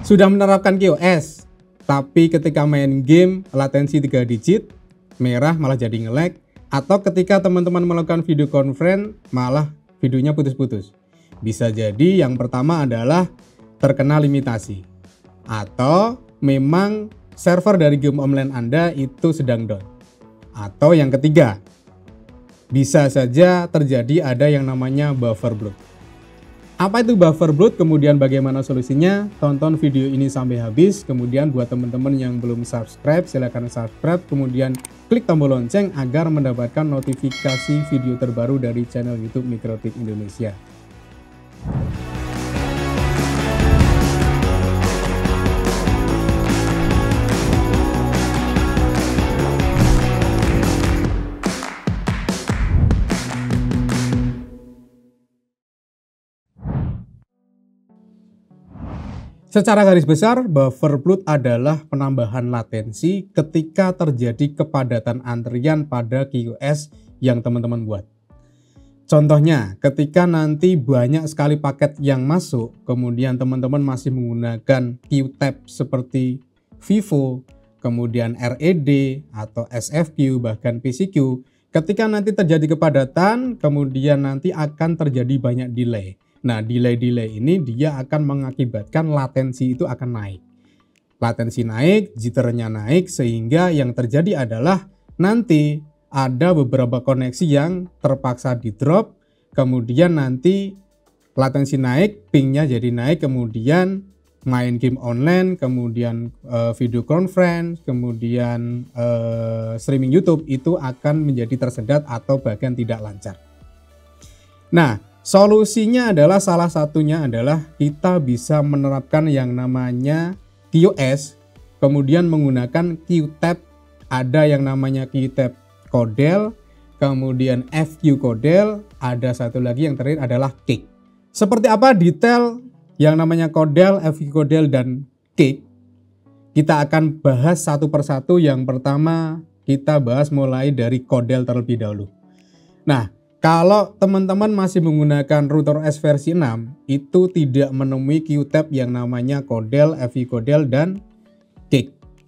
sudah menerapkan QoS, tapi ketika main game latensi 3 digit, merah malah jadi nge-lag, atau ketika teman-teman melakukan video conference malah videonya putus-putus. Bisa jadi yang pertama adalah terkena limitasi, atau memang server dari game online Anda itu sedang down. Atau yang ketiga, bisa saja terjadi ada yang namanya buffer bloat. Apa itu buffer bloat, kemudian bagaimana solusinya? Tonton video ini sampai habis. Kemudian buat teman-teman yang belum subscribe, silahkan subscribe. Kemudian klik tombol lonceng agar mendapatkan notifikasi video terbaru dari channel YouTube Mikrotik Indonesia. Secara garis besar, buffer bloat adalah penambahan latensi ketika terjadi kepadatan antrian pada QoS yang teman-teman buat. Contohnya, ketika nanti banyak sekali paket yang masuk, kemudian teman-teman masih menggunakan Qtab seperti Vivo, kemudian RED atau SFQ, bahkan PCQ, ketika nanti terjadi kepadatan, kemudian nanti akan terjadi banyak delay. Nah, delay-delay ini dia akan mengakibatkan latensi itu akan naik. Latensi naik, jitternya naik, sehingga yang terjadi adalah nanti ada beberapa koneksi yang terpaksa di drop, kemudian nanti latensi naik, pingnya jadi naik, kemudian main game online, kemudian video conference, kemudian streaming YouTube itu akan menjadi tersendat atau bahkan tidak lancar. Nah, solusinya adalah salah satunya adalah kita bisa menerapkan yang namanya QoS, kemudian menggunakan Qtab, ada yang namanya Qtab Codel, kemudian FQ Codel, ada satu lagi yang terakhir adalah Cake. Seperti apa detail yang namanya Codel, FQ Codel, dan Cake? Kita akan bahas satu persatu. Yang pertama kita bahas mulai dari Codel terlebih dahulu. Nah, kalau teman-teman masih menggunakan router OS versi 6, itu tidak menemui Qtab yang namanya Codel, FQ Codel, dan Cake.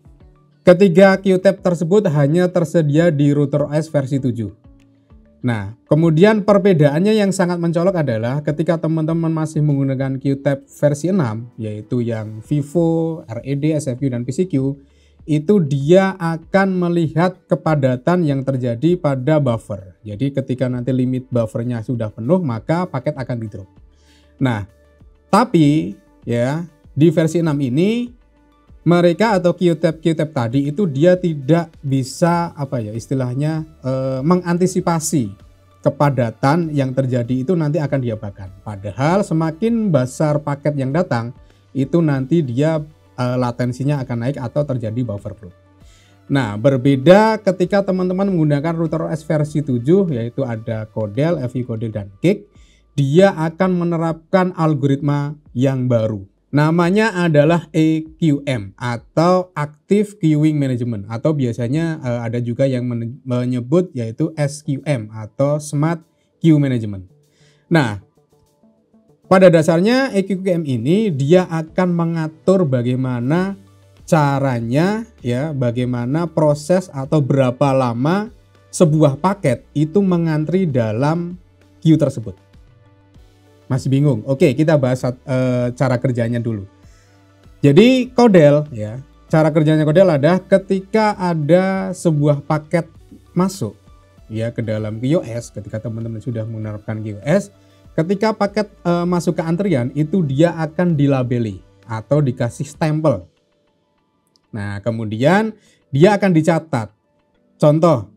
Ketiga Qtab tersebut hanya tersedia di router OS versi 7. Nah, kemudian perbedaannya yang sangat mencolok adalah ketika teman-teman masih menggunakan Qtab versi 6, yaitu yang Vivo, RED, SFQ, dan PCQ, itu dia akan melihat kepadatan yang terjadi pada buffer. Jadi ketika nanti limit buffernya sudah penuh, maka paket akan di drop. Nah, tapi ya di versi 6 ini mereka atau Qtab tadi itu dia tidak bisa istilahnya mengantisipasi kepadatan yang terjadi itu nanti akan diapakan. Padahal semakin besar paket yang datang, itu nanti dia latensinya akan naik atau terjadi buffer bloat. Nah, berbeda ketika teman-teman menggunakan router OS versi 7, yaitu ada Codel, FQ Codel, dan Cake, dia akan menerapkan algoritma yang baru. Namanya adalah AQM atau Active Queuing Management, atau biasanya ada juga yang menyebut yaitu SQM atau Smart Queue Management. Nah, pada dasarnya AQM ini dia akan mengatur bagaimana caranya ya, bagaimana proses atau berapa lama sebuah paket itu mengantri dalam queue tersebut. Masih bingung? Oke, kita bahas cara kerjanya dulu. Jadi Codel ya, cara kerjanya Codel adalah ketika ada sebuah paket masuk ya ke dalam QoS, ketika teman-teman sudah menerapkan QoS, ketika paket masuk ke antrian itu dia akan dilabeli atau dikasih stempel. Nah, kemudian dia akan dicatat. Contoh,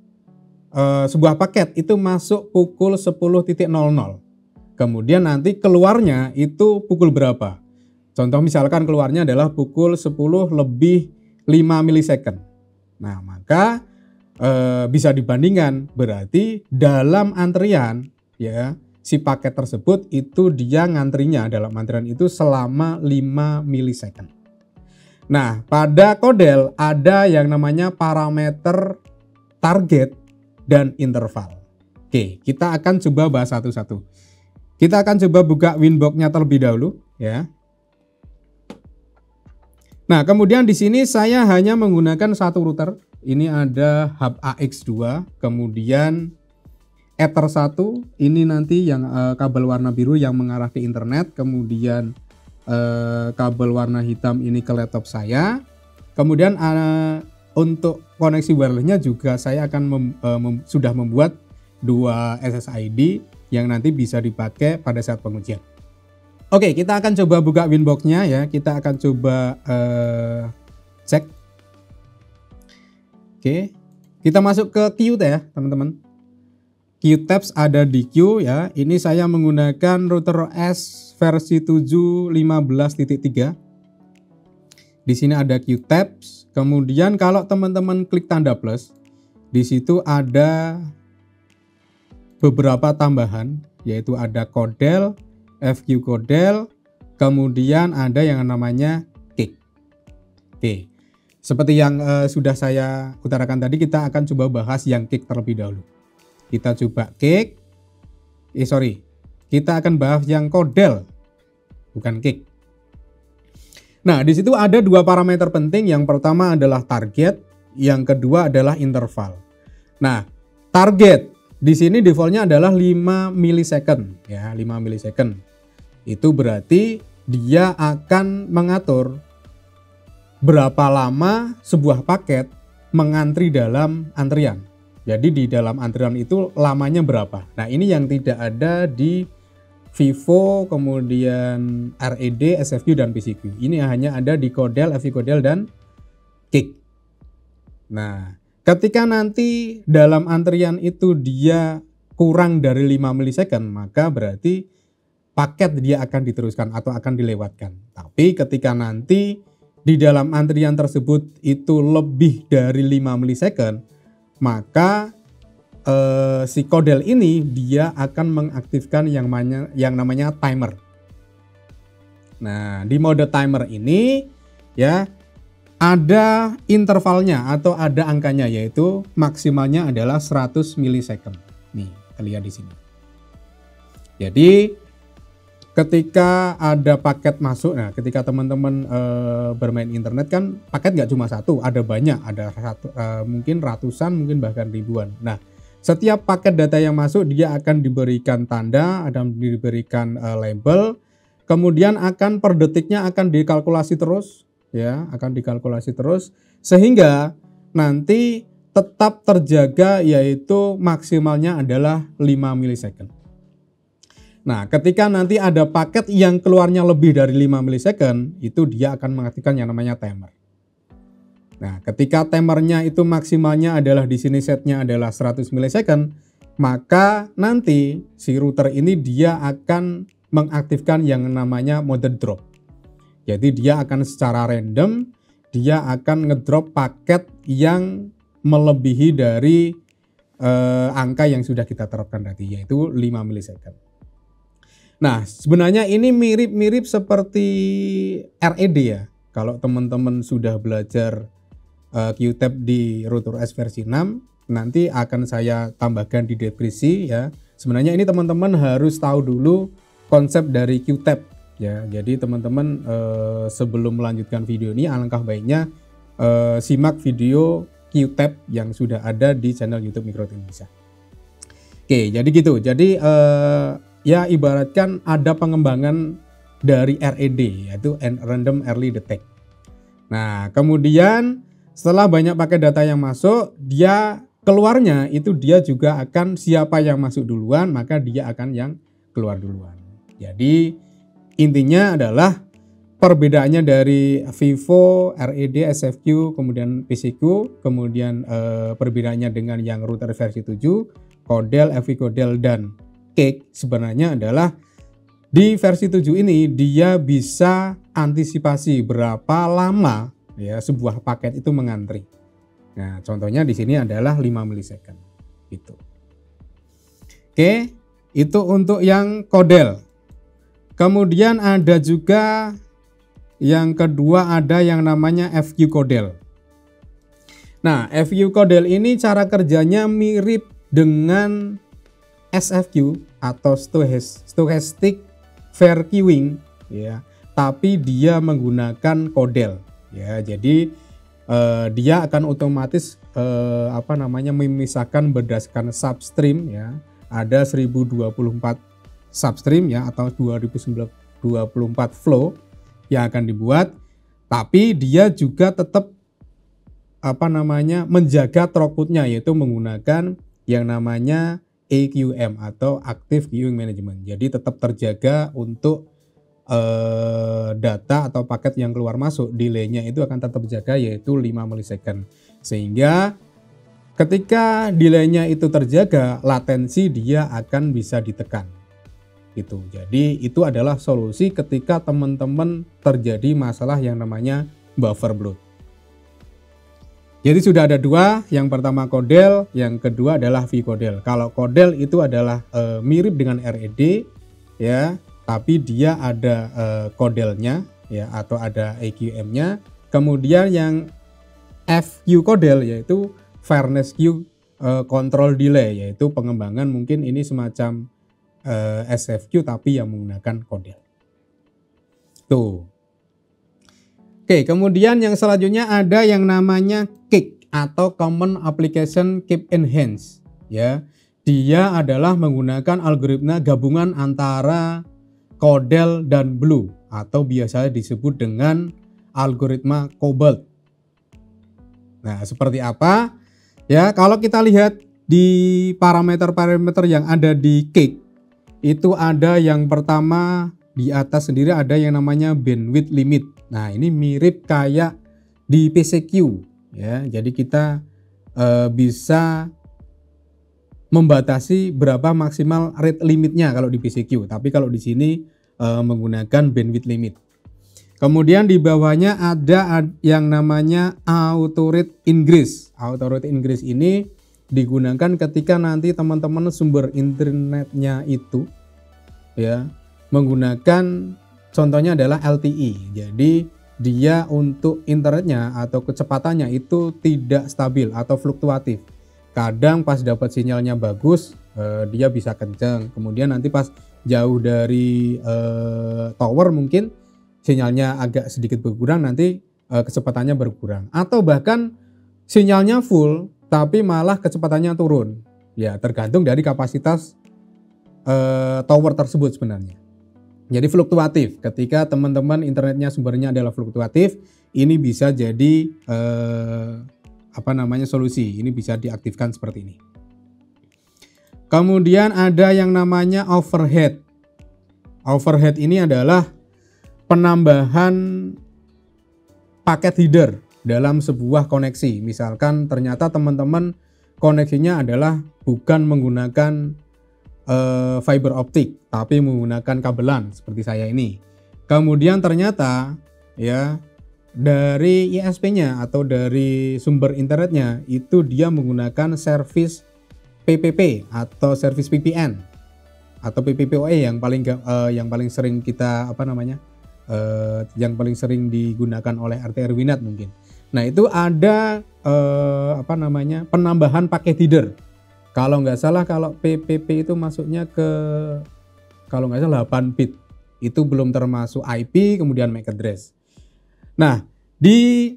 sebuah paket itu masuk pukul 10.00. Kemudian nanti keluarnya itu pukul berapa? Contoh misalkan keluarnya adalah pukul 10 lebih 5 milisecond. Nah, maka bisa dibandingkan, berarti dalam antrian ya, si paket tersebut itu dia ngantrinya dalam antrian itu selama 5 milisecond. Nah, pada Codel ada yang namanya parameter target dan interval. Oke, kita akan coba bahas satu-satu. Kita akan coba buka Winbox-nya terlebih dahulu ya. Nah, kemudian di sini saya hanya menggunakan satu router. Ini ada hub AX2, kemudian Ether 1, ini nanti yang kabel warna biru yang mengarah ke internet, kemudian kabel warna hitam ini ke laptop saya. Kemudian untuk koneksi wirelessnya juga saya akan sudah membuat 2 SSID yang nanti bisa dipakai pada saat pengujian. Oke, kita akan coba buka Winbox-nya ya. Kita akan coba cek. Oke, kita masuk ke Qt ya teman-teman. Qtabs ada di Q ya. Ini saya menggunakan router OS versi 7.15.3. Di sini ada Qtabs. Kemudian kalau teman-teman klik tanda plus, di situ ada beberapa tambahan, yaitu ada Codel, FQ Codel, kemudian ada yang namanya Kik. Oke. Seperti yang sudah saya utarakan tadi, kita akan coba bahas yang Kik terlebih dahulu. Kita coba Kik. Kita akan bahas yang Codel, bukan Kik. Nah, di situ ada 2 parameter penting. Yang pertama adalah target, yang kedua adalah interval. Nah, target di sini defaultnya adalah 5 milisecond ya, 5 milisecond. Itu berarti dia akan mengatur berapa lama sebuah paket mengantri dalam antrian. Jadi di dalam antrian itu lamanya berapa. Nah, ini yang tidak ada di Vivo, kemudian RED, SFQ, dan PCQ. Ini hanya ada di Codel, FQ Codel, dan Kik. Nah, ketika nanti dalam antrian itu dia kurang dari 5 milisecond, maka berarti paket dia akan diteruskan atau akan dilewatkan. Tapi ketika nanti di dalam antrian tersebut itu lebih dari 5 milisecond, maka si Codel ini dia akan mengaktifkan yang namanya timer. Nah, di mode timer ini ya ada intervalnya atau ada angkanya, yaitu maksimalnya adalah 100 milisecond. Nih, terlihat di sini. Jadi ketika ada paket masuk, nah ketika teman-teman bermain internet kan paket nggak cuma satu, ada banyak, ada mungkin ratusan, mungkin bahkan ribuan. Nah, setiap paket data yang masuk dia akan diberikan tanda, akan diberikan label, kemudian akan per detiknya akan dikalkulasi terus, ya, akan dikalkulasi terus sehingga nanti tetap terjaga, yaitu maksimalnya adalah 5 milisecond. Nah, ketika nanti ada paket yang keluarnya lebih dari 5 milisecond, itu dia akan mengaktifkan yang namanya timer. Nah, ketika timernya itu maksimalnya adalah di sini setnya adalah 100 milisecond, maka nanti si router ini dia akan mengaktifkan yang namanya mode drop. Jadi dia akan secara random, dia akan ngedrop paket yang melebihi dari angka yang sudah kita terapkan tadi, yaitu 5 milisecond. Nah, sebenarnya ini mirip-mirip seperti RED ya. Kalau teman-teman sudah belajar Qtab di router OS versi 6, nanti akan saya tambahkan di deskripsi ya. Sebenarnya ini teman-teman harus tahu dulu konsep dari Qtab ya. Jadi teman-teman sebelum melanjutkan video ini alangkah baiknya simak video Qtab yang sudah ada di channel YouTube Microtik Indonesia. Oke, jadi gitu. Jadi ya ibaratkan ada pengembangan dari RED, yaitu Random Early Detect. Nah, kemudian setelah banyak paket data yang masuk, dia keluarnya itu dia juga akan siapa yang masuk duluan, maka dia akan yang keluar duluan. Jadi intinya adalah perbedaannya dari Vivo, RED, SFQ, kemudian PCQ, kemudian perbedaannya dengan yang router versi 7, Codel, FQ Codel, dan Kik sebenarnya adalah di versi 7 ini dia bisa antisipasi berapa lama ya sebuah paket itu mengantri. Nah, contohnya di sini adalah 5 milisecond gitu. Oke, itu untuk yang Codel. Kemudian ada juga yang kedua, ada yang namanya FQ Codel. Nah, FQ Codel ini cara kerjanya mirip dengan SFQ atau Stochastic Fair Queuing ya, tapi dia menggunakan Codel. Ya, jadi dia akan otomatis memisahkan berdasarkan substream ya. Ada 1024 substream ya atau 2024 flow yang akan dibuat, tapi dia juga tetap menjaga throughputnya, yaitu menggunakan yang namanya AQM atau Active Queuing Management. Jadi tetap terjaga untuk data atau paket yang keluar masuk, delaynya itu akan tetap terjaga, yaitu 5 milisecond. Sehingga ketika delaynya itu terjaga, latensi dia akan bisa ditekan. Gitu. Jadi itu adalah solusi ketika teman-teman terjadi masalah yang namanya buffer bloat. Jadi sudah ada dua, yang pertama Codel, yang kedua adalah vCodel. Kalau Codel itu adalah mirip dengan RED ya, tapi dia ada Codelnya ya atau ada AQM-nya. Kemudian yang FQCodel yaitu Fairness Queue Control Delay, yaitu pengembangan mungkin ini semacam SFQ tapi yang menggunakan Codel. Tuh. Oke, kemudian yang selanjutnya ada yang namanya CAKE atau Common Application Keep Enhance ya. Dia adalah menggunakan algoritma gabungan antara Codel dan Blue atau biasanya disebut dengan algoritma Cobalt. Nah, seperti apa? Ya, kalau kita lihat di parameter-parameter yang ada di CAKE itu ada yang pertama di atas sendiri ada yang namanya bandwidth limit. Nah, ini mirip kayak di PCQ ya. Jadi kita bisa membatasi berapa maksimal rate limitnya kalau di PCQ. Tapi kalau di sini menggunakan bandwidth limit. Kemudian di bawahnya ada yang namanya auto rate ingress. Auto rate ingress ini digunakan ketika nanti teman-teman sumber internetnya itu ya menggunakan contohnya adalah LTE. Jadi dia untuk internetnya atau kecepatannya itu tidak stabil atau fluktuatif. Kadang pas dapat sinyalnya bagus dia bisa kenceng. Kemudian nanti pas jauh dari tower mungkin sinyalnya agak sedikit berkurang, nanti kecepatannya berkurang. Atau bahkan sinyalnya full tapi malah kecepatannya turun. Ya, tergantung dari kapasitas tower tersebut sebenarnya. Jadi fluktuatif. Ketika teman-teman internetnya sumbernya adalah fluktuatif, ini bisa jadi solusi. Ini bisa diaktifkan seperti ini. Kemudian ada yang namanya overhead. Overhead ini adalah penambahan paket header dalam sebuah koneksi. Misalkan ternyata teman-teman koneksinya adalah bukan menggunakan fiber optik tapi menggunakan kabelan seperti saya ini. Kemudian ternyata ya dari ISP-nya atau dari sumber internetnya itu dia menggunakan service PPP atau service VPN atau PPPoE yang paling sering kita yang paling sering digunakan oleh RT RW-NET mungkin. Nah, itu ada penambahan paket header. Kalau nggak salah kalau PPP itu masuknya ke kalau nggak salah 8 bit. Itu belum termasuk IP kemudian MAC address. Nah, di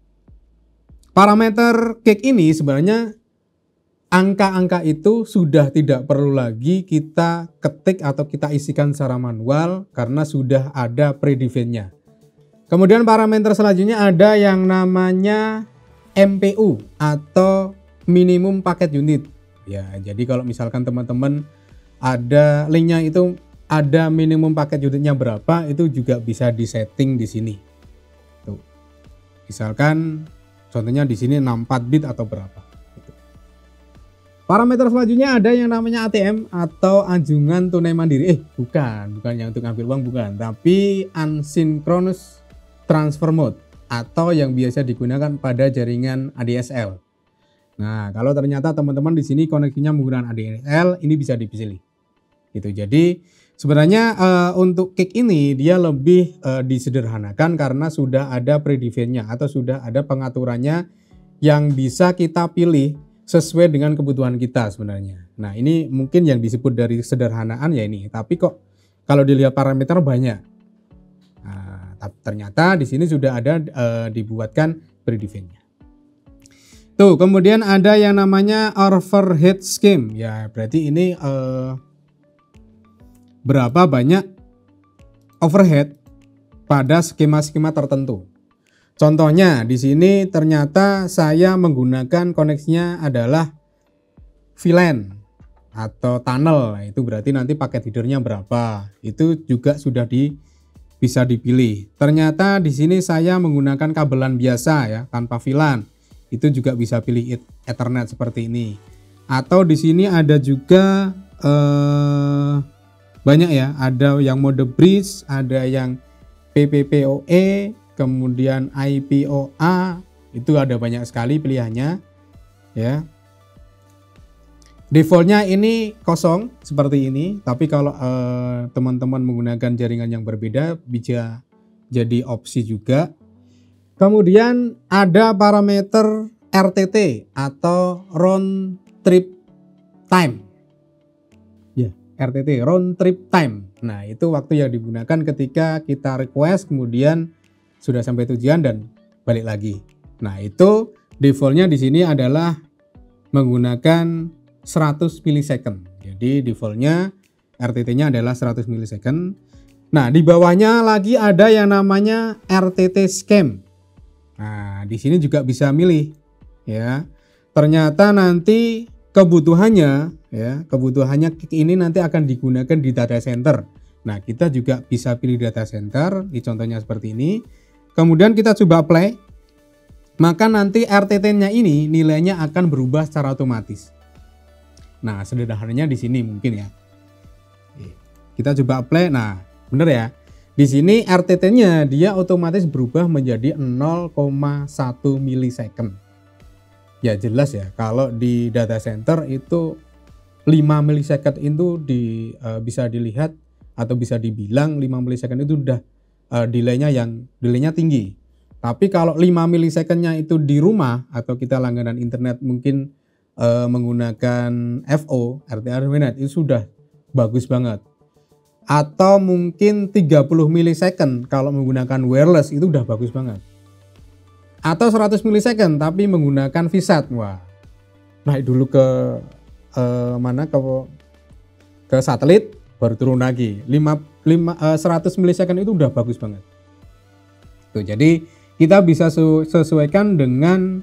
parameter CAKE ini sebenarnya angka-angka itu sudah tidak perlu lagi kita ketik atau kita isikan secara manual karena sudah ada predefined-nya. Kemudian parameter selanjutnya ada yang namanya MPU atau minimum paket unit. Ya, jadi kalau misalkan teman-teman ada linknya itu ada minimum paket unitnya berapa, itu juga bisa disetting di sini. Tuh. Misalkan contohnya di sini 64 bit atau berapa. Gitu. Parameter selanjutnya ada yang namanya ATM atau anjungan tunai mandiri. Bukan yang untuk ambil uang bukan, tapi asynchronous transfer mode atau yang biasa digunakan pada jaringan ADSL. Nah, kalau ternyata teman-teman di sini koneksinya menggunakan ADSL, ini bisa dipilih. Gitu. Jadi sebenarnya untuk CAKE ini dia lebih disederhanakan karena sudah ada predefined-nya atau sudah ada pengaturannya yang bisa kita pilih sesuai dengan kebutuhan kita sebenarnya. Nah, ini mungkin yang disebut dari sederhanaan ya ini. Tapi kok kalau dilihat parameter banyak. Nah, Ternyata di sini sudah ada dibuatkan predefined-nya. Tuh, kemudian ada yang namanya overhead scheme. Ya, berarti ini berapa banyak overhead pada skema-skema tertentu. Contohnya di sini ternyata saya menggunakan koneksinya adalah VLAN atau tunnel. Nah, itu berarti nanti paket headernya berapa. Itu juga sudah bisa dipilih. Ternyata di sini saya menggunakan kabelan biasa ya, tanpa VLAN. Itu juga bisa pilih Ethernet seperti ini. Atau di sini ada juga banyak ya, ada yang mode bridge, ada yang PPPoE, kemudian IPOA, itu ada banyak sekali pilihannya ya. Defaultnya ini kosong seperti ini, tapi kalau teman-teman menggunakan jaringan yang berbeda bisa jadi opsi juga. Kemudian ada parameter RTT atau round trip time. Ya, RTT, round trip time. Nah, itu waktu yang digunakan ketika kita request kemudian sudah sampai tujuan dan balik lagi. Nah, itu defaultnya di sini adalah menggunakan 100 milisecond. Jadi defaultnya RTT-nya adalah 100 milisecond. Nah, di bawahnya lagi ada yang namanya RTT scheme. Nah, di sini juga bisa milih ya. Ternyata nanti kebutuhannya ini nanti akan digunakan di data center. Nah, kita juga bisa pilih data center, di contohnya seperti ini. Kemudian kita coba play, maka nanti RTT-nya ini nilainya akan berubah secara otomatis. Nah, sederhananya di sini mungkin ya. Kita coba play. Nah, bener ya. Di sini RTT-nya dia otomatis berubah menjadi 0,1 milisecond. Ya jelas ya, kalau di data center itu 5 milisecond itu bisa dilihat atau bisa dibilang 5 milisecond itu udah delaynya tinggi. Tapi kalau 5 milisecondnya itu di rumah atau kita langganan internet mungkin menggunakan FO, RTR itu sudah bagus banget. Atau mungkin 30 milisecond kalau menggunakan wireless itu udah bagus banget. Atau 100 milisecond tapi menggunakan VSAT. Wah, naik dulu ke ke satelit baru turun lagi. 100 milisecond itu udah bagus banget. Tuh, jadi kita bisa sesuaikan dengan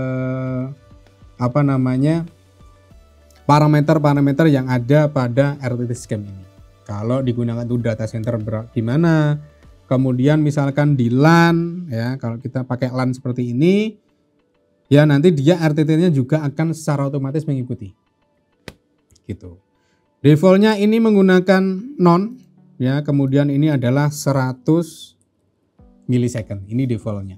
parameter-parameter yang ada pada RTT scheme ini. Kalau digunakan untuk data center di mana, kemudian misalkan di LAN ya, kalau kita pakai LAN seperti ini ya nanti dia RTT-nya juga akan secara otomatis mengikuti. Gitu. Defaultnya ini menggunakan non ya, kemudian ini adalah 100 milisecond. Ini defaultnya.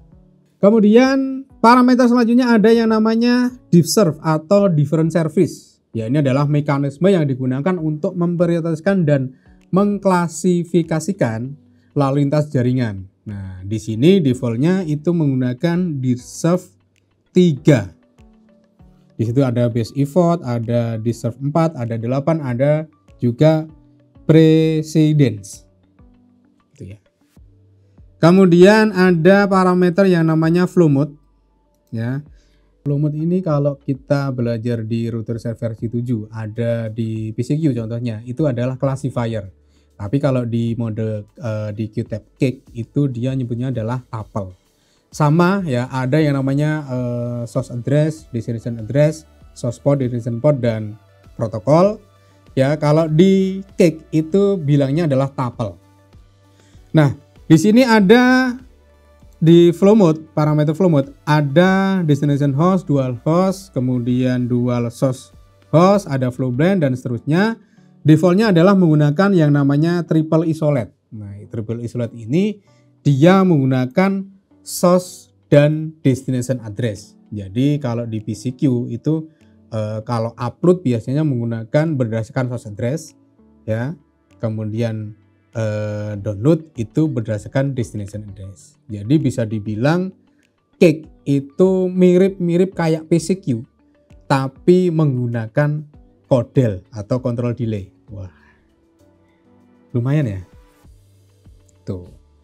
Kemudian parameter selanjutnya ada yang namanya diffserve atau different service. Ya, ini adalah mekanisme yang digunakan untuk memprioritaskan dan mengklasifikasikan lalu lintas jaringan. Nah, di sini defaultnya itu menggunakan diffserve 3. Di situ ada base effort, ada diffserve 4, ada 8, ada juga precedence. Gitu ya. Kemudian ada parameter yang namanya flow mode. Ya. Flow mode ini kalau kita belajar di router versi 7 ada di PCQ contohnya, itu adalah classifier. Tapi kalau di mode di QTAP Cake itu dia nyebutnya adalah tuple. Sama ya, ada yang namanya source address, destination address, source port, destination port, dan protokol. Ya, kalau di Cake itu bilangnya adalah tuple. Nah, di sini ada di flow mode, parameter flow mode, ada destination host, dual host, kemudian dual source host, ada flow blend, dan seterusnya. Defaultnya adalah menggunakan yang namanya triple isolate. Nah, triple isolate ini dia menggunakan source dan destination address. Jadi kalau di PCQ itu kalau upload biasanya menggunakan berdasarkan source address ya. Kemudian download itu berdasarkan destination address. Jadi bisa dibilang Cake itu mirip-mirip kayak PCQ tapi menggunakan kodel atau control delay. Wah, lumayan ya. Tuh.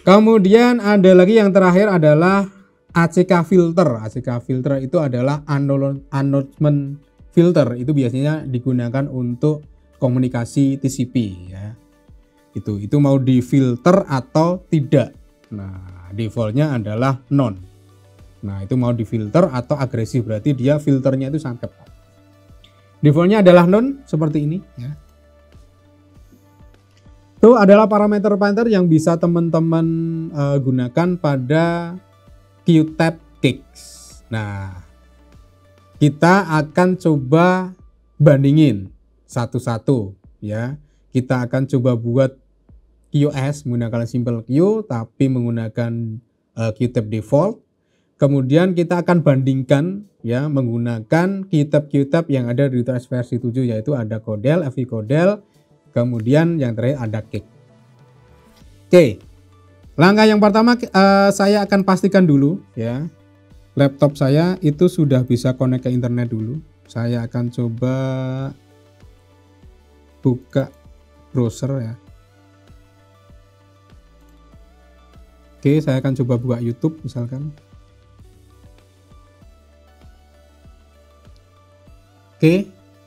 Kemudian ada lagi yang terakhir adalah ACK filter. ACK filter itu adalah announcement filter. Itu biasanya digunakan untuk komunikasi TCP ya. Itu mau difilter atau tidak. Nah, defaultnya adalah non. Nah, itu mau difilter atau agresif, berarti dia filternya itu sangat ketat. Defaultnya adalah non seperti ini ya. Itu adalah parameter-parameter yang bisa teman-teman gunakan pada QTAP Gigs. Nah, kita akan coba bandingin satu-satu ya. Kita akan coba buat QoS menggunakan simple Q tapi menggunakan QTAP default. Kemudian kita akan bandingkan ya menggunakan QTAP yang ada di RTOS versi 7, yaitu ada Codel, FI Codel, kemudian yang terakhir ada Cake. Oke. Langkah yang pertama saya akan pastikan dulu ya. Laptop saya itu sudah bisa connect ke internet dulu. Saya akan coba buka browser ya. Oke, saya akan coba buka YouTube misalkan. Oke.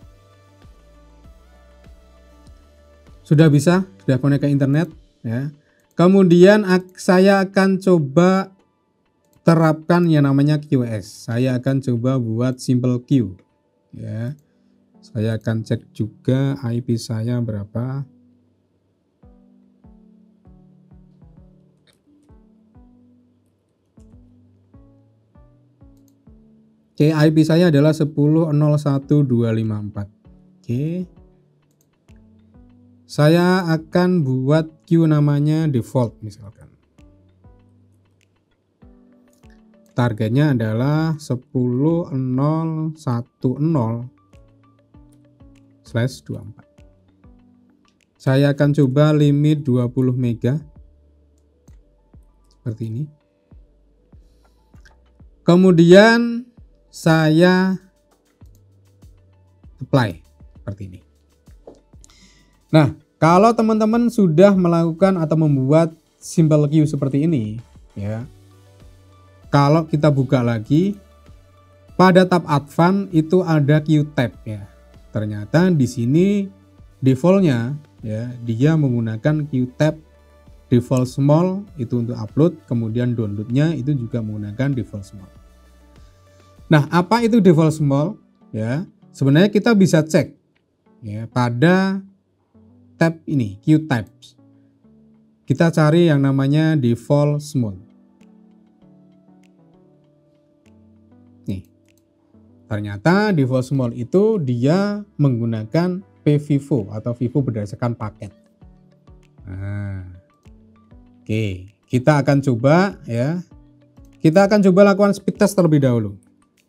Sudah bisa, sudah connect ke internet ya. Kemudian saya akan coba terapkan yang namanya QoS. Saya akan coba buat simple Q ya. Saya akan cek juga IP saya berapa. Oke, IP saya adalah 10.01.254. Oke. Saya akan buat Q namanya default misalkan. Targetnya adalah 10.010/24. Saya akan coba limit 20 mega. Seperti ini. Kemudian saya apply seperti ini. Nah, kalau teman-teman sudah melakukan atau membuat simple Q seperti ini ya. Kalau kita buka lagi pada tab advance itu ada QTAP ya. Ternyata di sini defaultnya ya, dia menggunakan QTAP default small itu untuk upload, kemudian downloadnya itu juga menggunakan default small. Nah, apa itu default small? Ya, sebenarnya kita bisa cek ya pada tab ini, QTAPs. Kita cari yang namanya default small. Nih, ternyata default small itu dia menggunakan pvivo atau Vivo berdasarkan paket. Nah, oke, kita akan coba ya. Kita akan coba lakukan speed test terlebih dahulu.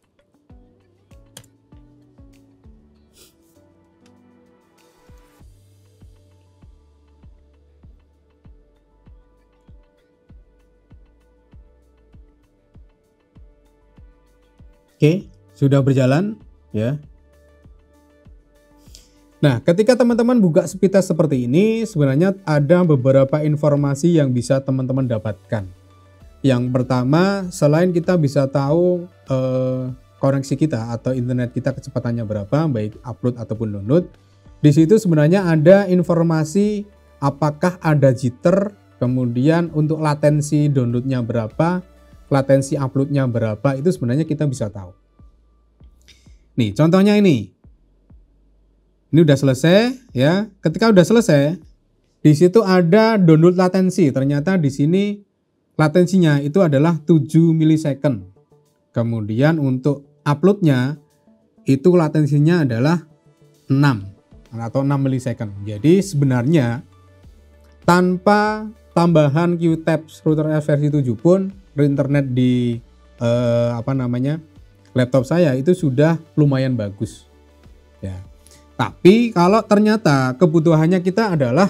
Oke, sudah berjalan ya. Nah, ketika teman-teman buka speed test seperti ini, sebenarnya ada beberapa informasi yang bisa teman-teman dapatkan. Yang pertama, selain kita bisa tahu koneksi kita atau internet kita kecepatannya berapa, baik upload ataupun download, di situ sebenarnya ada informasi apakah ada jitter, kemudian untuk latensi downloadnya berapa, latensi uploadnya berapa, itu sebenarnya kita bisa tahu. Nih, contohnya ini. Ini udah selesai ya. Ketika udah selesai, di situ ada download latensi. Ternyata di sini latensinya itu adalah 7 milisecond. Kemudian untuk uploadnya itu latensinya adalah 6 atau 6 milisecond. Jadi sebenarnya tanpa tambahan QTAP router versi 7 pun internet di laptop saya itu sudah lumayan bagus ya. Tapi kalau ternyata kebutuhannya kita adalah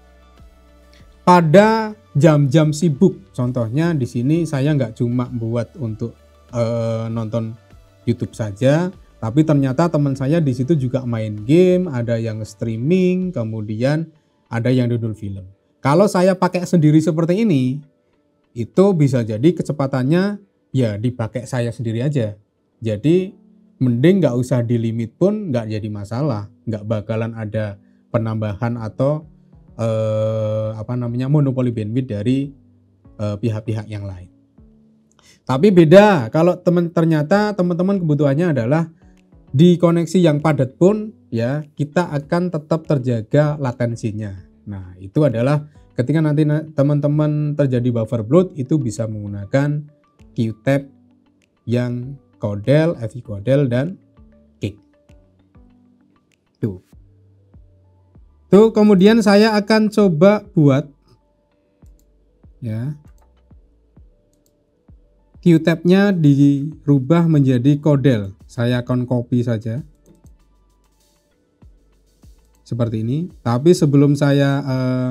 pada jam-jam sibuk, contohnya di sini saya nggak cuma buat untuk nonton YouTube saja, tapi ternyata teman saya di situ juga main game, ada yang streaming, kemudian ada yang download film. Kalau saya pakai sendiri seperti ini, itu bisa jadi kecepatannya ya dipakai saya sendiri aja. Jadi mending nggak usah di limit pun nggak jadi masalah, nggak bakalan ada penambahan atau monopoli bandwidth dari pihak-pihak yang lain. Tapi beda kalau ternyata teman-teman kebutuhannya adalah di koneksi yang padat pun ya kita akan tetap terjaga latensinya. Nah, itu adalah ketika nanti teman-teman terjadi buffer bloat itu bisa menggunakan QTAP yang Codel, FiCodel dan Cake. Tuh kemudian saya akan coba buat ya QTAP-nya dirubah menjadi Codel. Saya akan copy saja. Seperti ini. Tapi sebelum saya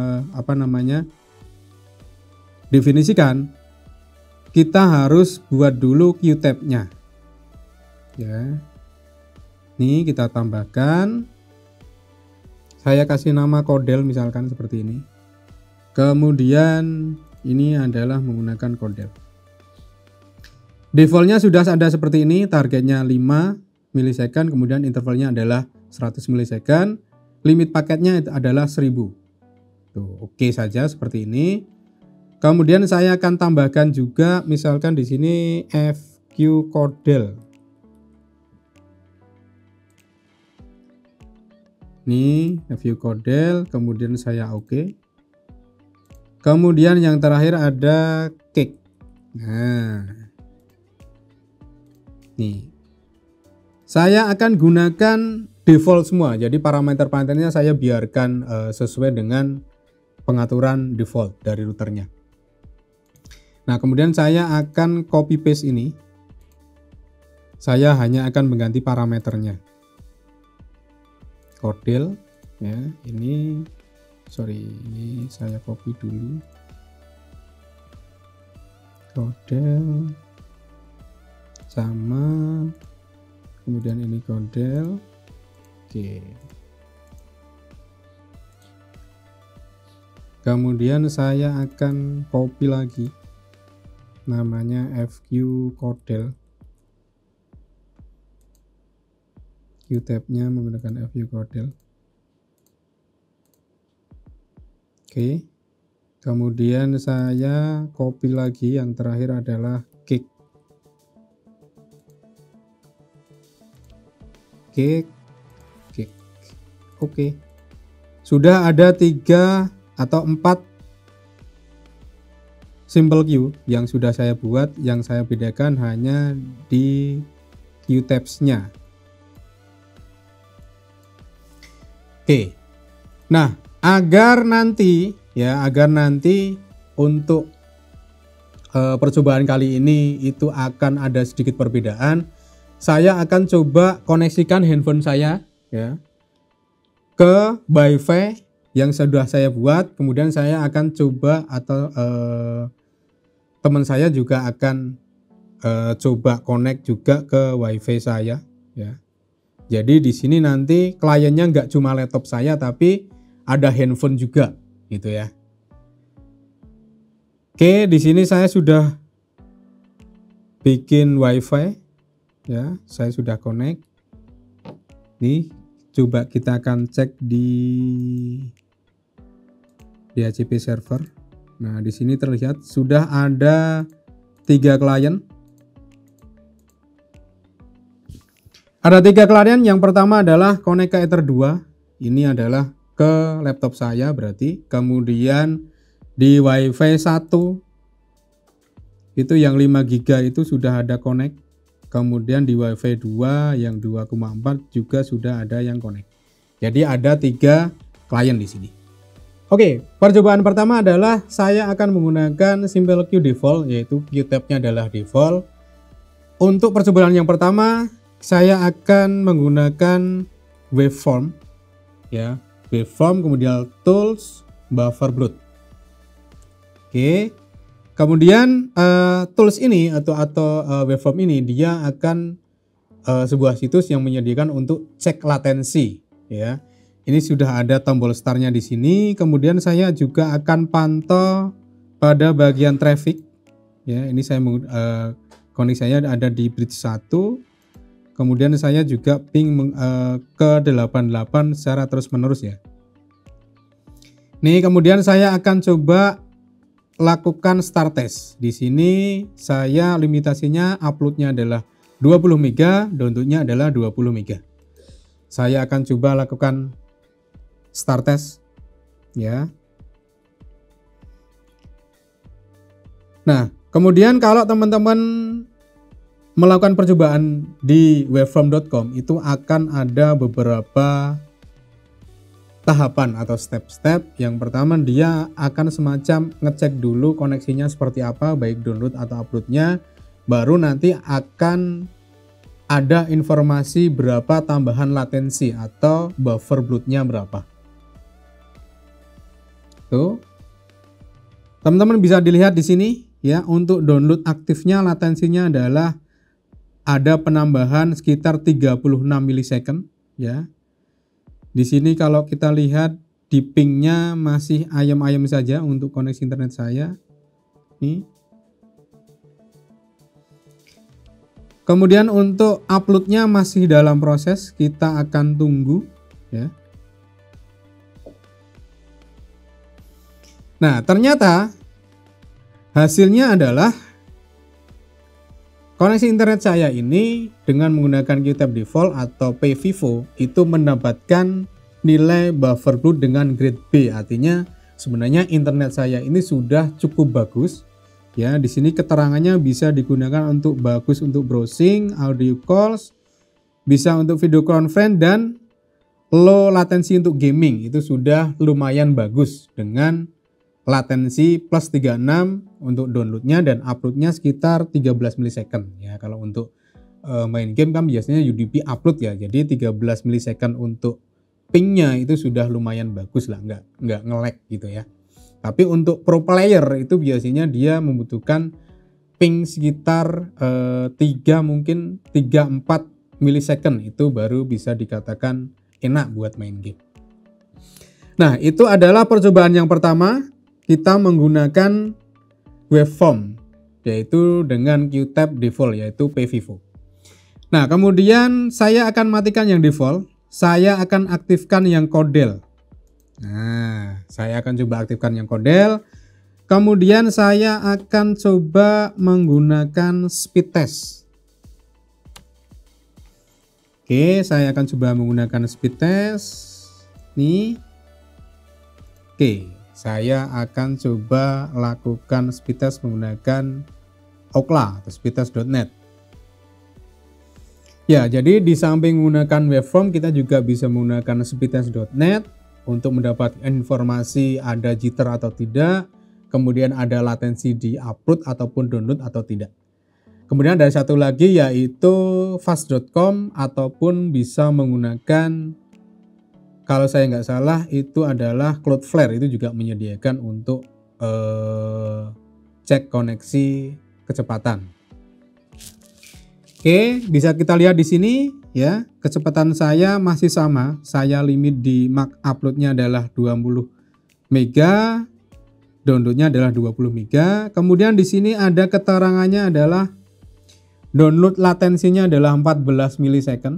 definisikan, kita harus buat dulu QTAP-nya. Ya. Ini kita tambahkan. Saya kasih nama Codel misalkan seperti ini. Kemudian ini adalah menggunakan Codel. Defaultnya sudah ada seperti ini, targetnya 5 milisecond, kemudian intervalnya adalah 100 milisecond, limit paketnya itu adalah 1000. Tuh, oke saja seperti ini. Kemudian saya akan tambahkan juga misalkan di sini FiCodel. Nih, FiCodel, kemudian saya oke. Kemudian yang terakhir ada Cake. Nah, nih, saya akan gunakan default semua. Jadi parameter-parameternya saya biarkan sesuai dengan pengaturan default dari routernya. Nah, kemudian saya akan copy paste ini. Saya hanya akan mengganti parameternya. Codel, ya, ini saya copy dulu. Codel. Sama, kemudian ini Codel. Oke. Kemudian saya akan copy lagi namanya FiCodel. QTAP-nya menggunakan FiCodel. Oke. Kemudian saya copy lagi, yang terakhir adalah Cake. Oke. Sudah ada 3 atau 4 simple queue yang sudah saya buat. Yang saya bedakan hanya di QTAPs-nya. Oke. Nah, agar nanti untuk percobaan kali ini itu akan ada sedikit perbedaan. Saya akan coba koneksikan handphone saya ya ke WiFi yang sudah saya buat. Kemudian saya akan coba atau teman saya juga akan coba connect juga ke WiFi saya ya. Jadi di sini nanti kliennya nggak cuma laptop saya tapi ada handphone juga gitu ya. Oke, di sini saya sudah bikin WiFi ya, saya sudah connect. Nih, coba kita akan cek di DHCP server. Nah, di sini terlihat sudah ada 3 klien. Ada 3 klien. Yang pertama adalah connect ke Ether 2. Ini adalah ke laptop saya berarti. Kemudian di WiFi 1 itu yang 5 GB itu sudah ada connect. Kemudian di WiFi 2 yang 2,4 juga sudah ada yang connect. Jadi ada 3 klien di sini. Oke, percobaan pertama adalah saya akan menggunakan Simple Queue default, yaitu QTAP-nya adalah default. Untuk percobaan yang pertama, saya akan menggunakan waveform, ya, waveform, kemudian tools, buffer bloat. Oke, kemudian tools ini atau waveform ini dia akan sebuah situs yang menyediakan untuk cek latensi, ya. Ini sudah ada tombol startnya di sini. Kemudian saya juga akan pantau pada bagian traffic Ya, ini saya koneksi saya ada di bridge 1. Kemudian saya juga ping ke 88 secara terus-menerus ya. Nih, kemudian saya akan coba lakukan start test. Di sini saya limitasinya uploadnya adalah 20 MB, downloadnya adalah 20 MB. Saya akan coba lakukan start test ya. Nah, kemudian kalau teman-teman melakukan percobaan di webform.com itu akan ada beberapa tahapan atau step-step. Yang pertama, dia akan semacam ngecek dulu koneksinya seperti apa, baik download atau uploadnya. Baru nanti akan ada informasi berapa tambahan latensi atau buffer bloatnya berapa. Tuh, teman-teman bisa dilihat di sini ya. Untuk download aktifnya latensinya adalah ada penambahan sekitar 36 milisecond ya. Di sini kalau kita lihat di pingnya masih ayam-ayam saja untuk koneksi internet saya. Nih. Kemudian untuk uploadnya masih dalam proses, kita akan tunggu ya. Nah, ternyata hasilnya adalah koneksi internet saya ini dengan menggunakan QTAP default atau PayVivo itu mendapatkan nilai buffer bloat dengan grade B. Artinya sebenarnya internet saya ini sudah cukup bagus. Ya, di sini keterangannya bisa digunakan untuk bagus untuk browsing, audio calls, bisa untuk video conference dan low latency untuk gaming. Itu sudah lumayan bagus dengan latensi plus 36 untuk downloadnya dan uploadnya sekitar 13 milisecond ya. Kalau untuk main game kan biasanya UDP upload ya, jadi 13 milisecond untuk pingnya itu sudah lumayan bagus lah, nggak nge-lag gitu ya. Tapi untuk pro player itu biasanya dia membutuhkan ping sekitar 3 mungkin 3-4 milisecond itu baru bisa dikatakan enak buat main game. Nah, itu adalah percobaan yang pertama. Kita menggunakan waveform yaitu dengan QTAP default yaitu PayVivo. Nah, kemudian saya akan matikan yang default, saya akan aktifkan yang Codel. Nah, saya akan coba aktifkan yang Codel. Kemudian saya akan coba menggunakan speed test. Oke, saya akan coba menggunakan speed test. Nih. Oke. Saya akan coba lakukan speed test menggunakan Ookla atau speedtest.net. Ya, jadi di samping menggunakan waveform kita juga bisa menggunakan speedtest.net untuk mendapatkan informasi ada jitter atau tidak, kemudian ada latensi di upload ataupun download atau tidak. Kemudian ada satu lagi yaitu fast.com ataupun bisa menggunakan, kalau saya nggak salah itu adalah Cloudflare, itu juga menyediakan untuk cek koneksi kecepatan. Oke, bisa kita lihat di sini ya, kecepatan saya masih sama. Saya limit di max uploadnya adalah 20 mega, downloadnya adalah 20 mega. Kemudian di sini ada keterangannya adalah download latensinya adalah 14 milisecond.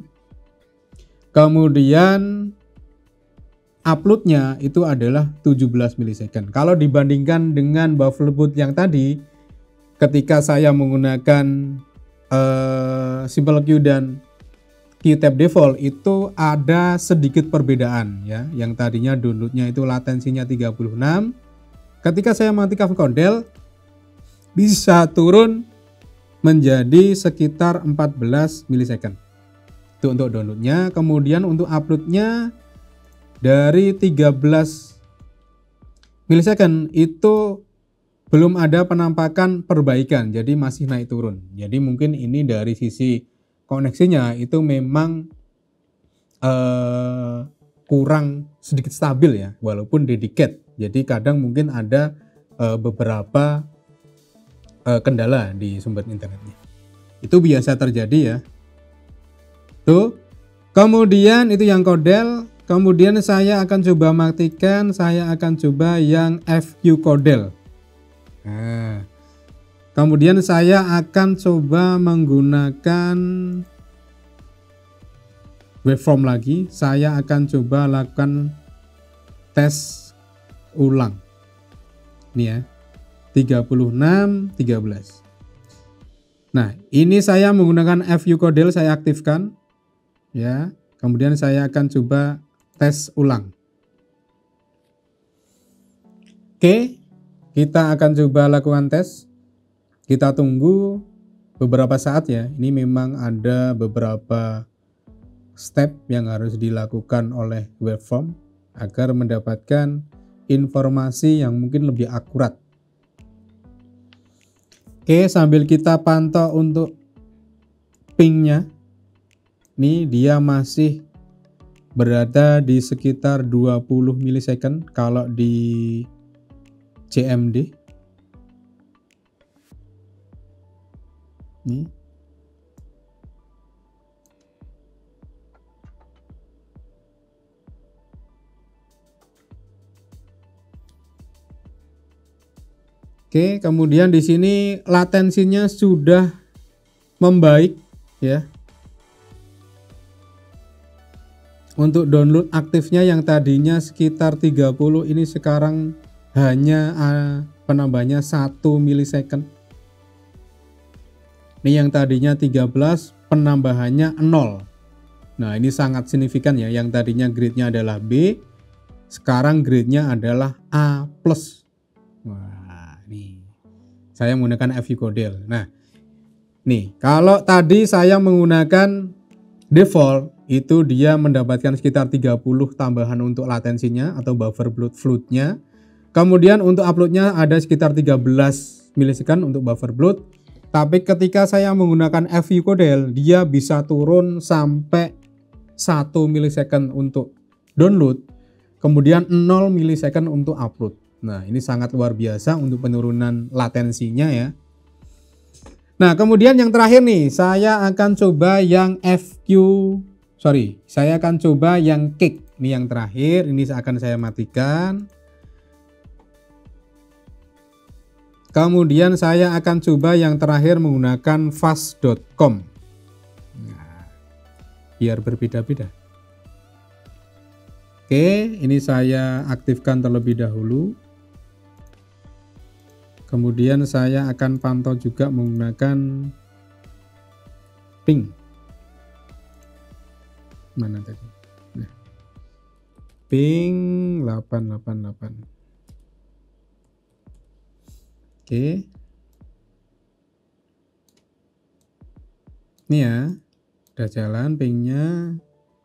Kemudian uploadnya itu adalah 17 milisecond. Kalau dibandingkan dengan buffer bloat yang tadi, ketika saya menggunakan Simple Q dan QTAP default itu ada sedikit perbedaan ya. Yang tadinya downloadnya itu latensinya 36. Ketika saya mengaktifkan Codel bisa turun menjadi sekitar 14 milisecond. Itu untuk downloadnya. Kemudian untuk uploadnya dari 13 milisecond itu belum ada penampakan perbaikan, jadi masih naik turun. Jadi mungkin ini dari sisi koneksinya itu memang kurang sedikit stabil ya, walaupun dedicated. Jadi kadang mungkin ada beberapa kendala di sumber internetnya. Itu biasa terjadi ya. Tuh. Kemudian itu yang Codel. Kemudian saya akan coba matikan, saya akan coba yang FQ Codel. Nah, Kemudian saya akan coba menggunakan waveform lagi. Saya akan coba lakukan tes ulang. Ini ya. 36, 13. Nah, ini saya menggunakan FU-Codel, saya aktifkan. Ya. Kemudian saya akan coba tes ulang. Oke, kita akan coba lakukan tes. Kita tunggu beberapa saat ya. Ini memang ada beberapa step yang harus dilakukan oleh waveform agar mendapatkan informasi yang mungkin lebih akurat. Oke, sambil kita pantau untuk pingnya. Ini dia masih berada di sekitar 20 milisecond kalau di CMD. Nih. Oke, kemudian di sini latensinya sudah membaik ya. Untuk download aktifnya yang tadinya sekitar 30 ini sekarang hanya penambahnya 1 milisecond. Ini yang tadinya 13 penambahannya 0. Nah, ini sangat signifikan ya. Yang tadinya grade-nya adalah B, sekarang grade-nya adalah A+. Wah, nih. Saya menggunakan FU-Codel. Nah, nih, kalau tadi saya menggunakan default, itu dia mendapatkan sekitar 30 tambahan untuk latensinya atau buffer float-nya. Kemudian untuk upload-nya ada sekitar 13 milisecond untuk buffer float. Tapi ketika saya menggunakan FU-Codel, dia bisa turun sampai 1 milisecond untuk download, kemudian 0 milisecond untuk upload. Nah, ini sangat luar biasa untuk penurunan latensinya ya. Nah, kemudian yang terakhir nih, saya akan coba yang saya akan coba yang kick. Ini yang terakhir, ini akan saya matikan. Kemudian saya akan coba yang terakhir menggunakan fast.com. Nah, biar berbeda-beda. Oke, ini saya aktifkan terlebih dahulu. Kemudian saya akan pantau juga menggunakan ping. Mana tadi? Nah, ping 888. Oke. Ini ya, udah jalan pingnya.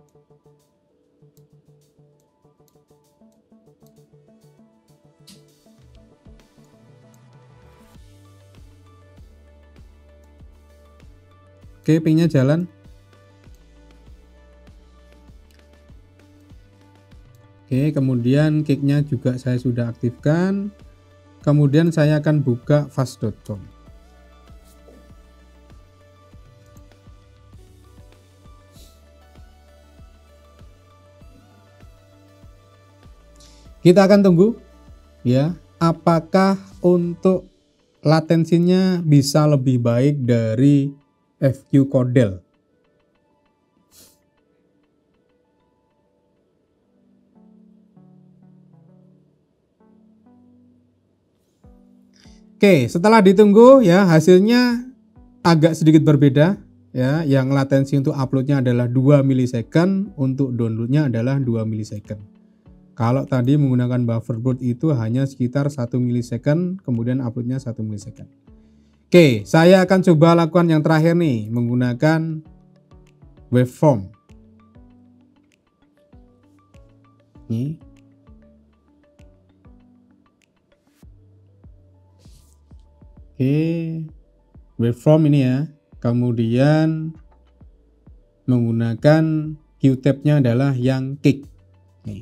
Oke, pingnya jalan. Oke, kemudian kicknya juga saya sudah aktifkan. Kemudian saya akan buka fast.com. Kita akan tunggu ya, apakah untuk latensinya bisa lebih baik dari FU-Codel. Oke, setelah ditunggu ya, hasilnya agak sedikit berbeda ya. Yang latensi untuk uploadnya adalah 2 milisecond, untuk downloadnya adalah 2 milisecond. Kalau tadi menggunakan buffer float itu hanya sekitar 1 milisecond, kemudian uploadnya 1 milisecond. Oke, saya akan coba lakukan yang terakhir nih, menggunakan waveform. Nih. Oke, waveform ini ya. Kemudian menggunakan Q-tab-nya adalah yang kick. Nih.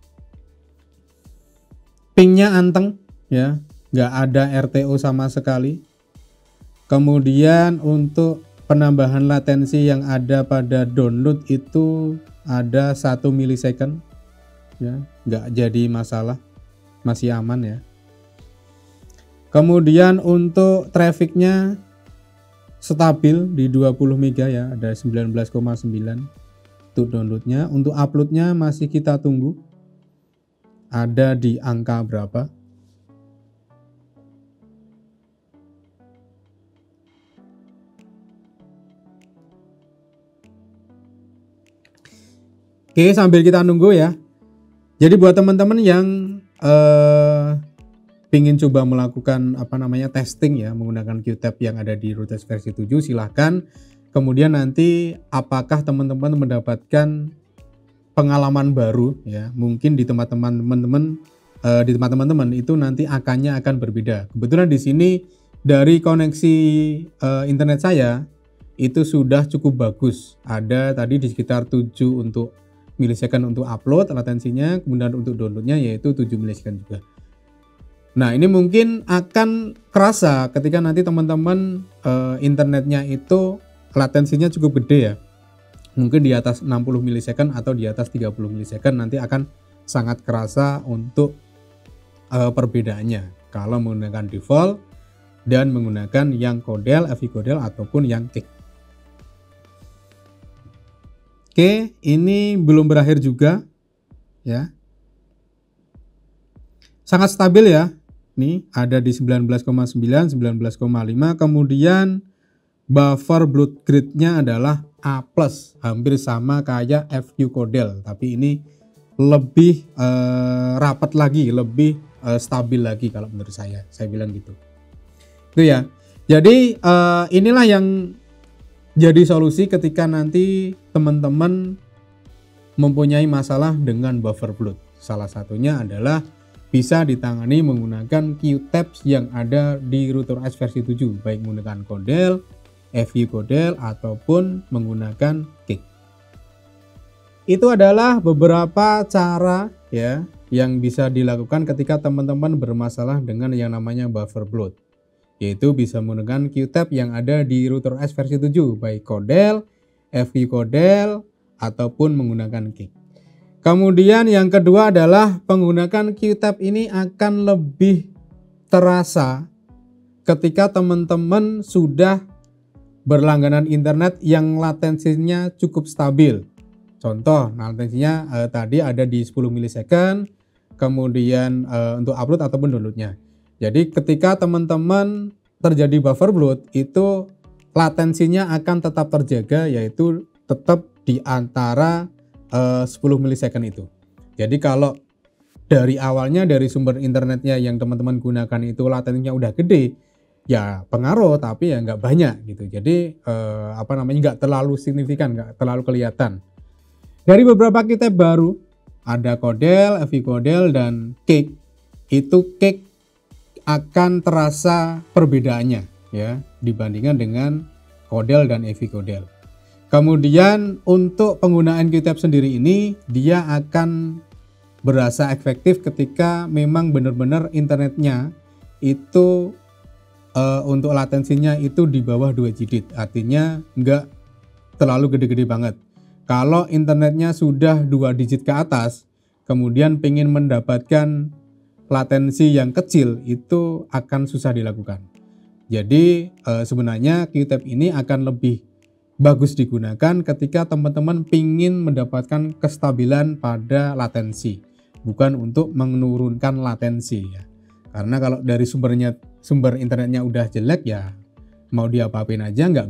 Pingnya anteng ya, nggak ada RTO sama sekali. Kemudian untuk penambahan latensi yang ada pada download itu ada 1 milisecond ya, nggak jadi masalah, masih aman ya. Kemudian untuk trafficnya stabil di 20 mega ya, ada 19,9 untuk downloadnya. Untuk uploadnya masih kita tunggu ada di angka berapa. Oke, sambil kita nunggu ya. Jadi buat teman-teman yang ingin coba melakukan testing ya menggunakan QTAP yang ada di ROOTers versi 7, silahkan. Kemudian nanti apakah teman-teman mendapatkan pengalaman baru ya, mungkin di tempat teman-teman itu nanti akannya akan berbeda. Kebetulan di sini dari koneksi internet saya itu sudah cukup bagus. Ada tadi di sekitar 7 untuk milisecond untuk upload latensinya, kemudian untuk downloadnya yaitu 7 milisecond juga. Nah, ini mungkin akan kerasa ketika nanti teman-teman internetnya itu latensinya cukup gede ya. Mungkin di atas 60 milisecond atau di atas 30 milisecond nanti akan sangat kerasa untuk perbedaannya kalau menggunakan default dan menggunakan yang Codel, FE Codel ataupun yang Kick. Oke, ini belum berakhir juga ya. Sangat stabil ya. Nih ada di 19,9, 19,5. Kemudian buffer blood grade-nya adalah A+, hampir sama kayak FE Codel, tapi ini lebih rapat lagi, lebih stabil lagi kalau menurut saya bilang gitu. Itu ya. Jadi inilah yang jadi solusi ketika nanti teman-teman mempunyai masalah dengan buffer bloat. Salah satunya adalah bisa ditangani menggunakan QTAP yang ada di ROOTers versi 7, baik menggunakan Codel, FE Codel ataupun menggunakan Kick. Itu adalah beberapa cara ya yang bisa dilakukan ketika teman-teman bermasalah dengan yang namanya buffer bloat. Yaitu bisa menggunakan QTAP yang ada di ROOTers versi 7, baik Codel, FE Codel, ataupun menggunakan Kick. Kemudian yang kedua adalah penggunaan QTAP ini akan lebih terasa ketika teman-teman sudah berlangganan internet yang latensinya cukup stabil. Contoh, latensinya tadi ada di 10 milisecond, kemudian untuk upload ataupun downloadnya. Jadi ketika teman-teman terjadi buffer bloat itu latensinya akan tetap terjaga, yaitu tetap di antara 10 milisecond itu. Jadi kalau dari awalnya dari sumber internetnya yang teman-teman gunakan itu latensinya udah gede, ya pengaruh tapi ya nggak banyak gitu. Jadi nggak terlalu signifikan, nggak terlalu kelihatan. Dari beberapa QTAP baru ada Codel, FE Codel, dan Kick. Itu Kick akan terasa perbedaannya ya dibandingkan dengan Codel dan FE Codel. Kemudian untuk penggunaan QTAP sendiri ini dia akan berasa efektif ketika memang benar-benar internetnya itu untuk latensinya itu di bawah 2 Gbit, artinya nggak terlalu gede-gede banget. Kalau internetnya sudah 2 digit ke atas, kemudian pengen mendapatkan latensi yang kecil itu akan susah dilakukan. Jadi sebenarnya QTAP ini akan lebih bagus digunakan ketika teman-teman ingin mendapatkan kestabilan pada latensi, bukan untuk menurunkan latensi ya. Karena kalau dari sumber internetnya udah jelek ya mau diapa-apain aja nggak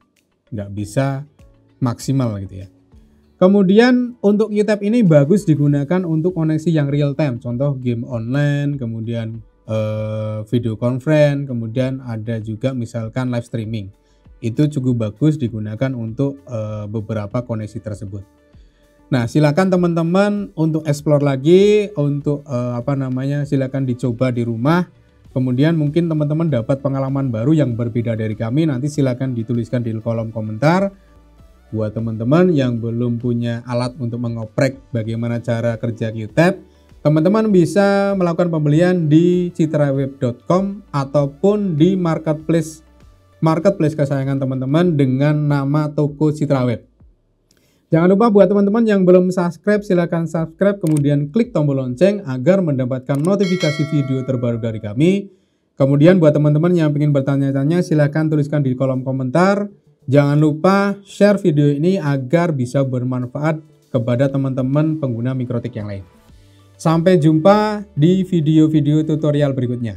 bisa maksimal gitu ya. Kemudian untuk QTAP ini bagus digunakan untuk koneksi yang real time, contoh game online, kemudian video conference, kemudian ada juga misalkan live streaming. Itu cukup bagus digunakan untuk beberapa koneksi tersebut. Nah, silakan teman-teman untuk explore lagi, untuk silakan dicoba di rumah. Kemudian mungkin teman-teman dapat pengalaman baru yang berbeda dari kami, nanti silakan dituliskan di kolom komentar. Buat teman-teman yang belum punya alat untuk mengoprek bagaimana cara kerja QTAP, teman-teman bisa melakukan pembelian di citraweb.com ataupun di marketplace kesayangan teman-teman dengan nama toko Citraweb. Jangan lupa buat teman-teman yang belum subscribe, silahkan subscribe, kemudian klik tombol lonceng agar mendapatkan notifikasi video terbaru dari kami. Kemudian buat teman-teman yang ingin bertanya-tanya silahkan tuliskan di kolom komentar. Jangan lupa share video ini agar bisa bermanfaat kepada teman-teman pengguna Mikrotik yang lain. Sampai jumpa di video-video tutorial berikutnya.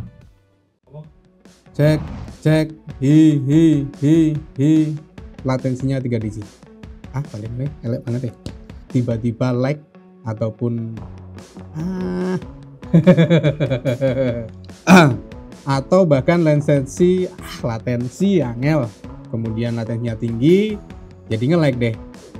Cek, cek, hi. Latensinya 3 digit. Paling elek banget ya. Tiba-tiba lag ataupun atau bahkan latensi angel, kemudian latensinya tinggi jadi nge-lag deh.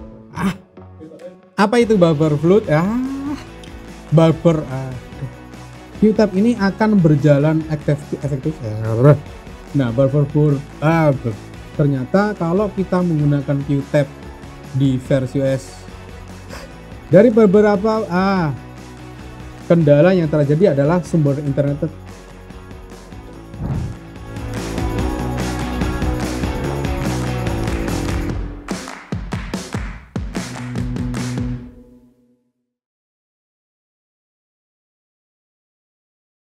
Apa itu buffer flood? Buffer. QTAP ini akan berjalan efektif. Nah, buffer flood ternyata kalau kita menggunakan QTAP di versi OS dari beberapa kendala yang terjadi adalah sumber internet